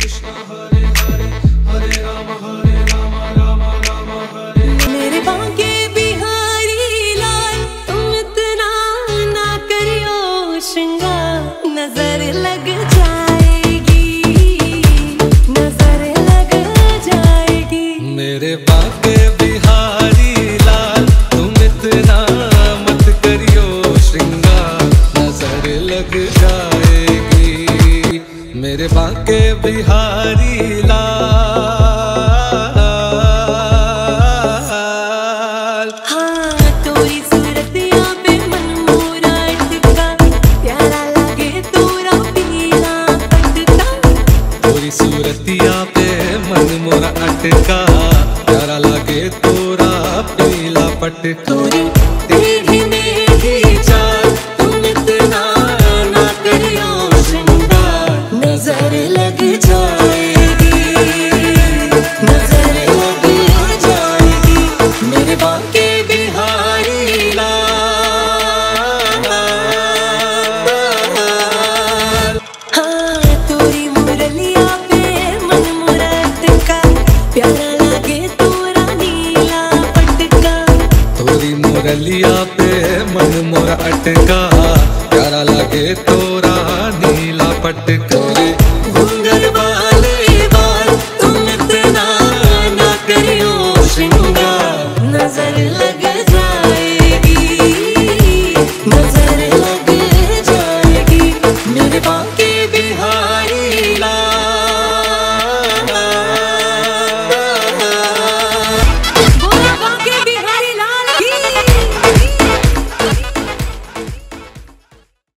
कृष्ण हरे हरे हरे राम राम राम हरे। मेरे बांके बिहारी लाल तुम इतना ना करियो श्रृंगार, नजर लग जाएगी, नजर लग जाएगी। मेरे बांके बिहारी लाल तुम इतना मत करियो श्रृंगार, नजर लग जाएगी। मेरे बांके बिहारी लाल। हाँ तोरी सूरतिया पे मन मोरा अटका, प्यारा लगे तोरा पीला पटका। तोरी सूरतिया पे मन मोरा अटका, प्यारा लगे तोरा पीला पटका। तोरी टेढ़ी मेढ़ी चाल तुम इतना ना करियो श्रृंगार, नजर लग जाएगी, नजर लग जाएगी। मेरे बांके बिहारी लाल। हाँ तोरी मुरलिया पे मन मोरा अटका, प्यारा लगे तोरा नीला पटका। तोरी मुरलिया पे मन मोरा अटका, प्यारा लगे तोरा नीला पटका।